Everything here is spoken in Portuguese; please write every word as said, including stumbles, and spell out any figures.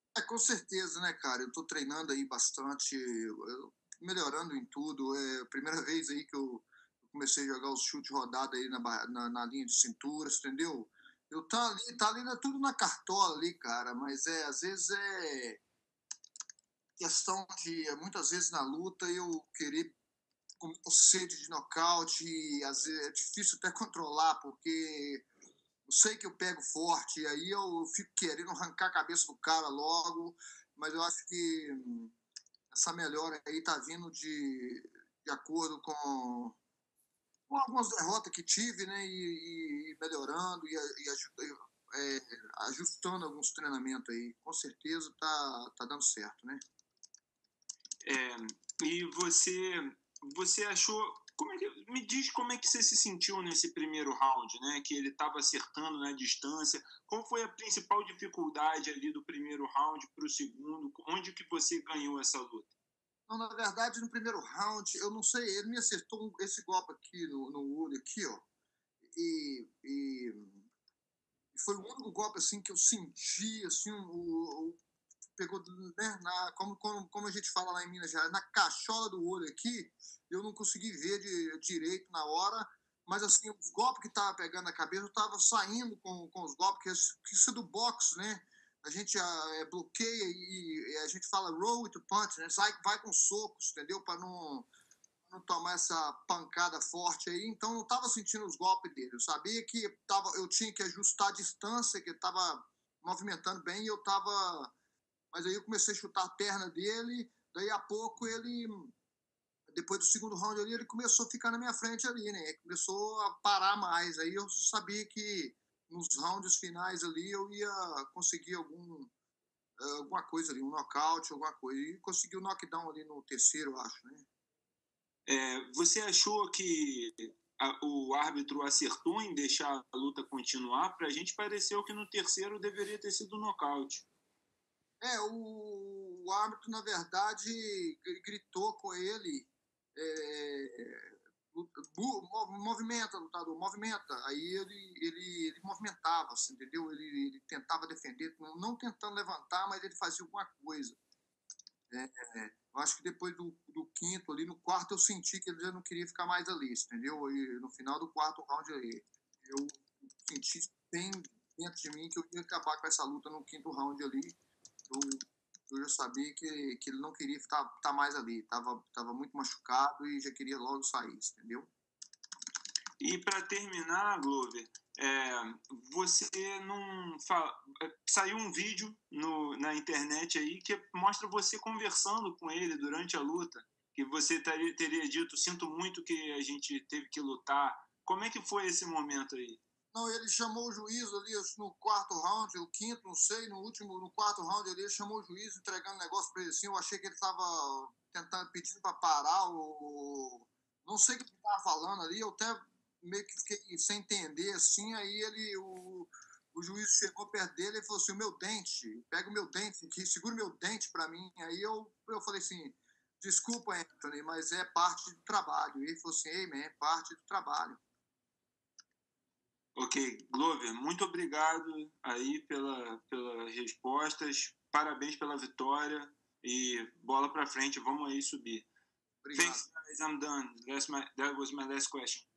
É, com certeza, né, cara? Eu tô treinando aí bastante, eu melhorando em tudo. É a primeira vez aí que eu comecei a jogar os chutes rodado aí na, ba- na, na linha de cintura, entendeu? Eu tá ali, tá ali, né, tudo na cartola ali, cara, mas é, às vezes é questão de, muitas vezes na luta, eu querer com muita sede de nocaute, e às vezes é difícil até controlar, porque eu sei que eu pego forte, e aí eu fico querendo arrancar a cabeça do cara logo, mas eu acho que hum, essa melhora aí tá vindo de, de acordo com, com algumas derrotas que tive, né, e, e melhorando e, e aju- é, ajustando alguns treinamentos aí. Com certeza tá, tá dando certo, né? É, e você, você achou. Como é que, me diz como é que você se sentiu nesse primeiro round, né? Que ele estava acertando na distância. Qual foi a principal dificuldade ali do primeiro round para o segundo? Onde que você ganhou essa luta? Não, na verdade, no primeiro round, eu não sei, ele me acertou um- esse golpe aqui no, no olho, aqui, ó. E, e foi o único golpe assim que eu senti assim o, o pegou né, na, como, como, como a gente fala lá em Minas Gerais, na cachola do olho aqui, eu não consegui ver de, direito na hora, mas assim, os golpes que tava pegando na cabeça, eu tava saindo com, com os golpes, que, que isso é do boxe, né? A gente ah, é, bloqueia e, e, a gente fala roll to punch, né? Sai, vai com socos, entendeu? Para não não tomar essa pancada forte aí, então não estava sentindo os golpes dele. Eu sabia que tava, eu tinha que ajustar a distância, que estava movimentando bem, e eu estava. Mas aí eu comecei a chutar a perna dele, daí a pouco ele. Depois do segundo round ali, ele começou a ficar na minha frente ali, né? Começou a parar mais. Aí eu sabia que nos rounds finais ali eu ia conseguir algum, alguma coisa ali, um nocaute, alguma coisa. E consegui o knockdown ali no terceiro, eu acho, né? É, você achou que a, o árbitro acertou em deixar a luta continuar? Para a gente pareceu que no terceiro deveria ter sido nocaute. É, o, o árbitro, na verdade, gritou com ele, é, movimenta, lutador, movimenta. Aí ele, ele, ele movimentava, assim, entendeu? Ele, ele tentava defender, não tentando levantar, mas ele fazia alguma coisa. É, eu acho que depois do, do quinto ali, no quarto eu senti que ele já não queria ficar mais ali, entendeu? E no final do quarto round aí, eu senti bem dentro de mim que eu ia acabar com essa luta no quinto round ali. Eu, eu já sabia que, que ele não queria estar tá mais ali, estava tava muito machucado e já queria logo sair, entendeu? E para terminar, Glover, é, você não fa... saiu um vídeo no, na internet aí que mostra você conversando com ele durante a luta, que você teria, teria dito, sinto muito que a gente teve que lutar. Como é que foi esse momento aí? Não, ele chamou o juiz ali no quarto round, o quinto, não sei, no último, no quarto round ali, ele chamou o juiz entregando negócio para ele assim. Eu achei que ele estava tentando, pedindo para parar, o. Não sei o que ele estava falando ali, eu até meio que fiquei sem entender assim. Aí ele, o, o juiz chegou perto dele e falou assim: o meu dente, pega o meu dente aqui, segura o meu dente para mim. Aí eu, eu falei assim: desculpa, Anthony, mas é parte do trabalho. E ele falou assim: ei, man, é parte do trabalho. Ok, Glover, muito obrigado aí pela, pelas respostas, parabéns pela vitória e bola para frente, vamos aí subir. Obrigado. Thanks, guys, I'm done. That's my, that was my last question.